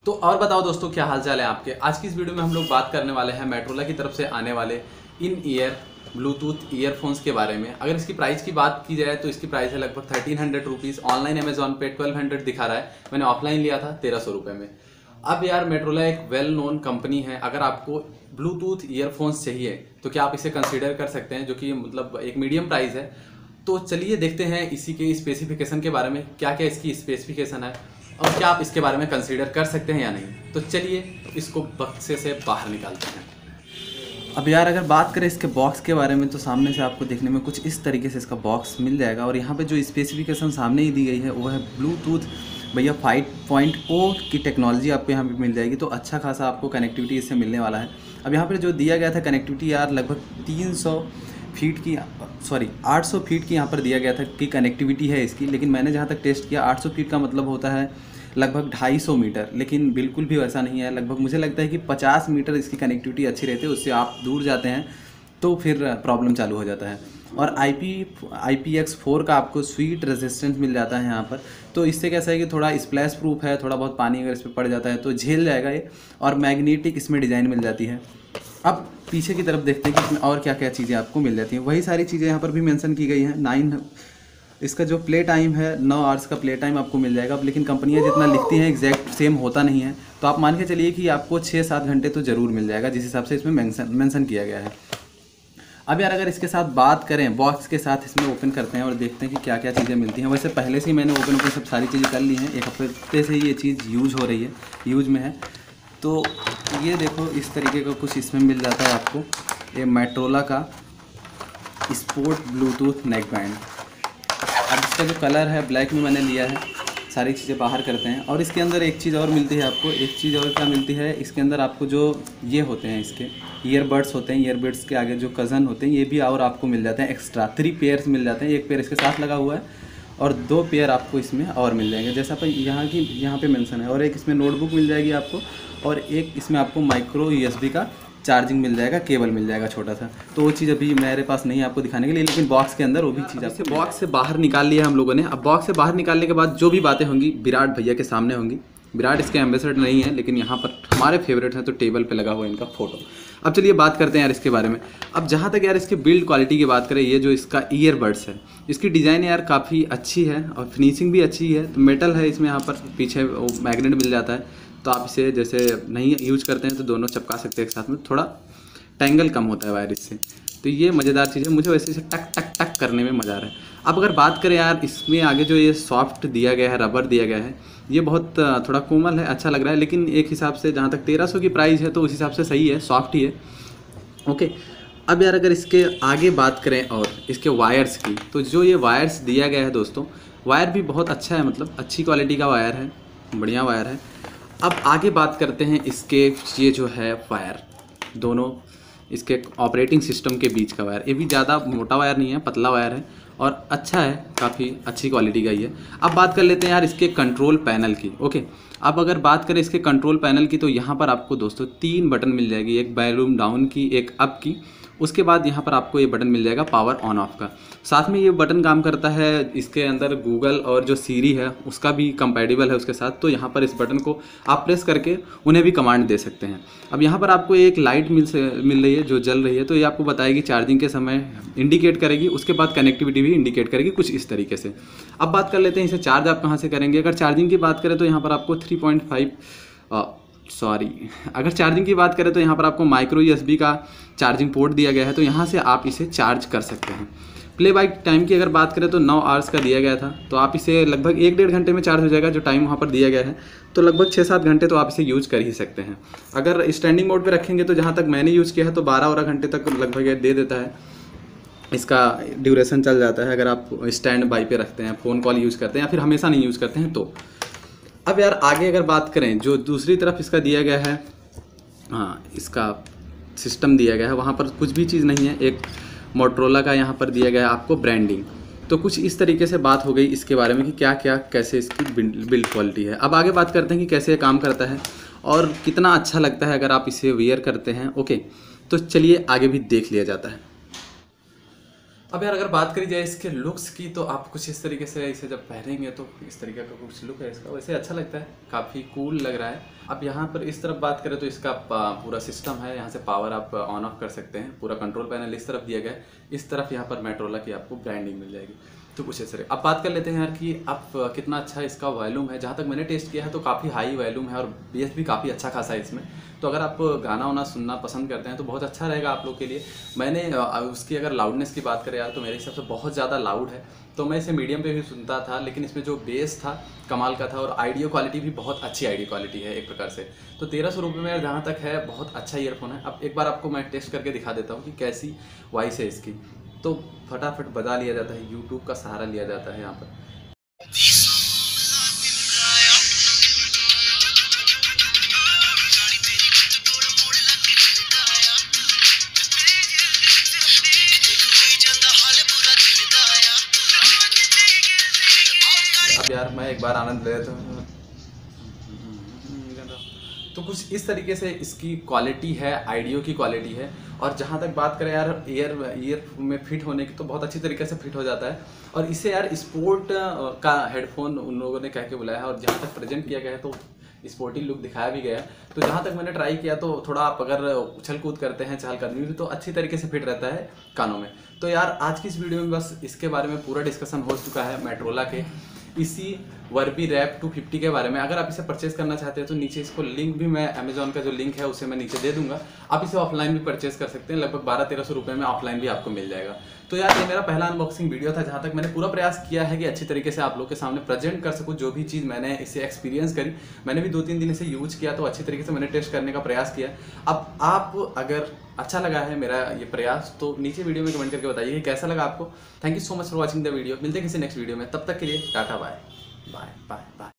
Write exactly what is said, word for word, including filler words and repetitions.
तो और बताओ दोस्तों, क्या हाल चाल है आपके। आज की इस वीडियो में हम लोग बात करने वाले हैं मेट्रोला की तरफ से आने वाले इन ईयर ब्लूटूथ ईयरफोन्स के बारे में। अगर इसकी प्राइस की बात की जाए तो इसकी प्राइस है लगभग thirteen hundred rupees. Online Amazon पे ट्वेल्व हंड्रेड दिखा रहा है, मैंने ऑफलाइन लिया था तेरह सौ रुपये में। अब यार मेट्रोला एक वेल नोन कंपनी है, अगर आपको ब्लूटूथ ईयरफोन्स चाहिए तो क्या आप इसे कंसिडर कर सकते हैं, जो कि मतलब एक मीडियम प्राइस है। तो चलिए देखते हैं इसी के स्पेसिफिकेशन के बारे में, क्या क्या इसकी स्पेसिफिकेशन है और क्या आप इसके बारे में कंसीडर कर सकते हैं या नहीं। तो चलिए इसको बक्से से बाहर निकालते हैं। अब यार अगर बात करें इसके बॉक्स के बारे में तो सामने से आपको देखने में कुछ इस तरीके से इसका बॉक्स मिल जाएगा। और यहाँ पे जो स्पेसिफिकेशन सामने ही दी गई है वो है ब्लूटूथ भैया फाइव पॉइंट ओ की टेक्नोलॉजी आपको यहाँ पे मिल जाएगी। तो अच्छा खासा आपको कनेक्टिविटी इससे मिलने वाला है। अब यहाँ पर जो दिया गया था कनेक्टिविटी यार लगभग तीन सौ फीट की सॉरी आठ सौ फीट की यहाँ पर दिया गया था कि कनेक्टिविटी है इसकी। लेकिन मैंने जहाँ तक टेस्ट किया आठ सौ फीट का मतलब होता है लगभग ढाई सौ मीटर, लेकिन बिल्कुल भी वैसा नहीं है। लगभग मुझे लगता है कि पचास मीटर इसकी कनेक्टिविटी अच्छी रहती है, उससे आप दूर जाते हैं तो फिर प्रॉब्लम चालू हो जाता है। और I P I P X four का आपको स्वीट रेजिस्टेंस मिल जाता है यहाँ पर। तो इससे कैसा है कि थोड़ा स्प्लैश प्रूफ है, थोड़ा बहुत पानी अगर इस पर पड़ जाता है तो झेल जाएगा ये। और मैग्नेटिक इसमें डिज़ाइन मिल जाती है। अब पीछे की तरफ देखते हैं कि इसमें और क्या क्या चीज़ें आपको मिल जाती हैं। वही सारी चीज़ें यहाँ पर भी मेंशन की गई हैं। नाइन इसका जो प्ले टाइम है नौ आवर्स का प्ले टाइम आपको मिल जाएगा। लेकिन कंपनियाँ जितना लिखती हैं एग्जैक्ट सेम होता नहीं है, तो आप मान के चलिए कि आपको छः सात घंटे तो ज़रूर मिल जाएगा, जिस हिसाब से इसमें मेंशन मेंशन किया गया है। अब यार अगर इसके साथ बात करें बॉक्स के साथ, इसमें ओपन करते हैं और देखते हैं कि क्या क्या चीज़ें मिलती हैं। वैसे पहले से ही मैंने ओपन ओपन सब सारी चीज़ें कर ली हैं, एक हफ्ते से ही ये चीज़ यूज हो रही है, यूज में है। तो ये देखो इस तरीके का कुछ इसमें मिल जाता है आपको, ये मेट्रोला का स्पोर्ट ब्लूटूथ नेक बैंड। अब इसका जो कलर है ब्लैक में मैंने लिया है। सारी चीज़ें बाहर करते हैं। और इसके अंदर एक चीज़ और मिलती है आपको, एक चीज़ और क्या मिलती है इसके अंदर आपको, जो ये होते हैं इसके ईयरबड्स होते हैं, ईयरबड्स के आगे जो कज़न होते हैं ये भी और आपको मिल जाते हैं एक्स्ट्रा। थ्री पेयर्स मिल जाते हैं, एक पेयर इसके साथ लगा हुआ है और दो पेयर आपको इसमें और मिल जाएंगे, जैसा पर यहाँ की यहाँ पे मेंशन है। और एक इसमें नोटबुक मिल जाएगी आपको, और एक इसमें आपको माइक्रो यूएसबी का चार्जिंग मिल जाएगा, केबल मिल जाएगा छोटा सा। तो वो चीज़ अभी मेरे पास नहीं है आपको दिखाने के लिए, लेकिन बॉक्स के अंदर वो भी चीज़ आपसे बॉक्स से बाहर निकाल लिया हम लोगों ने। अब बॉक्स से बाहर निकालने के बाद जो भी बातें होंगी विराट भैया के सामने होंगी। विराट इसके एम्बेसडर नहीं है, लेकिन यहाँ पर हमारे फेवरेट हैं तो टेबल पे लगा हुआ है इनका फोटो। अब चलिए बात करते हैं यार इसके बारे में। अब जहाँ तक यार इसके बिल्ड क्वालिटी की बात करें, ये जो इसका ईयरबड्स है इसकी डिज़ाइन यार काफ़ी अच्छी है और फिनिशिंग भी अच्छी है। तो मेटल है इसमें, यहाँ पर पीछे वो मैग्नेट मिल जाता है, तो आप इसे जैसे नहीं यूज करते हैं तो दोनों चिपका सकते हैं एक साथ में, थोड़ा टेंगल कम होता है वायर इससे। तो ये मज़ेदार चीज़ है, मुझे वैसे इसे टक टक टक करने में मज़ा आ रहा है। अब अगर बात करें यार इसमें आगे जो ये सॉफ्ट दिया गया है, रबर दिया गया है, ये बहुत थोड़ा कोमल है, अच्छा लग रहा है। लेकिन एक हिसाब से जहाँ तक तेरह सौ की प्राइस है तो उस हिसाब से सही है, सॉफ्ट ही है। ओके, अब यार अगर इसके आगे बात करें और इसके वायर्स की, तो जो ये वायर्स दिया गया है दोस्तों, वायर भी बहुत अच्छा है, मतलब अच्छी क्वालिटी का वायर है, बढ़िया वायर है। अब आगे बात करते हैं इसके, ये जो है वायर दोनों इसके ऑपरेटिंग सिस्टम के बीच का वायर, ये भी ज़्यादा मोटा वायर नहीं है, पतला वायर है और अच्छा है, काफ़ी अच्छी क्वालिटी का ही है। अब बात कर लेते हैं यार इसके कंट्रोल पैनल की। ओके, अब अगर बात करें इसके कंट्रोल पैनल की, तो यहाँ पर आपको दोस्तों तीन बटन मिल जाएगी, एक वॉल्यूम डाउन की, एक अप की। उसके बाद यहाँ पर आपको ये बटन मिल जाएगा पावर ऑन ऑफ का। साथ में ये बटन काम करता है इसके अंदर गूगल और जो सीरी है उसका भी कंपैटिबल है उसके साथ। तो यहाँ पर इस बटन को आप प्रेस करके उन्हें भी कमांड दे सकते हैं। अब यहाँ पर आपको एक लाइट मिल से मिल रही है जो जल रही है, तो ये आपको बताएगी चार्जिंग के समय इंडिकेट करेगी, उसके बाद कनेक्टिविटी भी इंडिकेट करेगी कुछ इस तरीके से। अब बात कर लेते हैं इसे चार्ज आप कहाँ से करेंगे। अगर चार्जिंग की बात करें तो यहाँ पर आपको थ्री पॉइंट फाइव सॉरी अगर चार्जिंग की बात करें तो यहाँ पर आपको माइक्रो यूएसबी का चार्जिंग पोर्ट दिया गया है, तो यहाँ से आप इसे चार्ज कर सकते हैं। प्ले बाइक टाइम की अगर बात करें तो नौ आवर्स का दिया गया था, तो आप इसे लगभग एक डेढ़ घंटे में चार्ज हो जाएगा, जो टाइम वहाँ पर दिया गया है। तो लगभग छः सात घंटे तो आप इसे यूज़ कर ही सकते हैं। अगर स्टैंडिंग मोड पे रखेंगे तो जहाँ तक मैंने यूज़ किया है तो बारह बारह घंटे तक लगभग दे देता है, इसका ड्यूरेशन चल जाता है। अगर आप स्टैंड बाई पे रखते हैं, फ़ोन कॉल यूज़ करते हैं या फिर हमेशा नहीं यूज़ करते हैं तो। अब यार आगे अगर बात करें, जो दूसरी तरफ इसका दिया गया है, हाँ इसका सिस्टम दिया गया है, वहाँ पर कुछ भी चीज़ नहीं है। एक मोटरोला का यहाँ पर दिया गया है आपको ब्रांडिंग। तो कुछ इस तरीके से बात हो गई इसके बारे में कि क्या क्या कैसे इसकी बिल्ड क्वालिटी है। अब आगे बात करते हैं कि कैसे ये काम करता है और कितना अच्छा लगता है अगर आप इसे वियर करते हैं। ओके, तो चलिए आगे भी देख लिया जाता है। अब यार अगर बात करी जाए इसके लुक्स की, तो आप कुछ इस तरीके से इसे जब पहनेंगे तो इस तरीके का कुछ लुक है इसका, वैसे अच्छा लगता है, काफ़ी कूल लग रहा है। अब यहाँ पर इस तरफ बात करें तो इसका पूरा सिस्टम है, यहाँ से पावर आप ऑन ऑफ कर सकते हैं, पूरा कंट्रोल पैनल इस तरफ दिया गया है, इस तरफ यहाँ पर मेट्रोला की आपको ब्रांडिंग मिल जाएगी। तो कुछ ऐसे। अब बात कर लेते हैं यार कि अब कितना अच्छा इसका वॉल्यूम है। जहाँ तक मैंने टेस्ट किया है तो काफ़ी हाई वॉल्यूम है और बेस भी काफ़ी अच्छा खासा है इसमें। तो अगर आप गाना वाना सुनना पसंद करते हैं तो बहुत अच्छा रहेगा आप लोग के लिए। मैंने उसकी अगर लाउडनेस की बात करें यार तो मेरे हिसाब से बहुत ज़्यादा लाउड है, तो मैं इसे मीडियम पे भी सुनता था, लेकिन इसमें जो बेस था कमाल का था और ऑडियो क्वालिटी भी बहुत अच्छी ऑडियो क्वालिटी है एक प्रकार से। तो तेरह सौ रुपये में जहाँ तक है बहुत अच्छा ईयरफोन है। अब एक बार आपको मैं टेस्ट करके दिखा देता हूँ कि कैसी वॉइस है इसकी। तो फटाफट बजा लिया जाता है, यूट्यूब का सहारा लिया जाता है यहाँ पर। अब यार मैं एक बार आनंद ले लेता हूँ। तो कुछ इस तरीके से इसकी क्वालिटी है, ऑडियो की क्वालिटी है। और जहाँ तक बात करें यार ईयर ईयर में फिट होने की, तो बहुत अच्छी तरीके से फिट हो जाता है। और इसे यार स्पोर्ट का हेडफोन उन लोगों ने कह के बुलाया है, और जहाँ तक प्रेजेंट किया गया है तो स्पोर्टी लुक दिखाया भी गया है। तो जहाँ तक मैंने ट्राई किया तो थोड़ा आप अगर उछल कूद करते हैं चहलकदमी भी, तो अच्छी तरीके से फिट रहता है कानों में। तो यार आज की इस वीडियो में बस इसके बारे में पूरा डिस्कशन हो चुका है मेट्रोला के इसी वर्बी रैप टू फिफ्टी के बारे में। अगर आप इसे परचेज करना चाहते हैं तो नीचे इसको लिंक भी मैं अमेजॉन का जो लिंक है उसे मैं नीचे दे दूंगा। आप इसे ऑफलाइन भी परचेज कर सकते हैं, लगभग बारह तेरह सौ रुपये में ऑफलाइन भी आपको मिल जाएगा। तो यार ये मेरा पहला अनबॉक्सिंग वीडियो था, जहाँ तक मैंने पूरा प्रयास किया है कि अच्छी तरीके से आप लोग के सामने प्रेजेंट कर सकूँ जो भी चीज़ मैंने इसे एक्सपीरियंस करी। मैंने भी दो तीन दिन इसे यूज किया, तो अच्छी तरीके से मैंने टेस्ट करने का प्रयास किया। अब आप अगर अच्छा लगा है मेरा ये प्रयास तो नीचे वीडियो में कमेंट करके बताइए कि कैसा लगा आपको। Thank you so much for watching the video. मिलते हैं किसी नेक्स्ट वीडियो में, तब तक के लिए tata bye bye bye bye.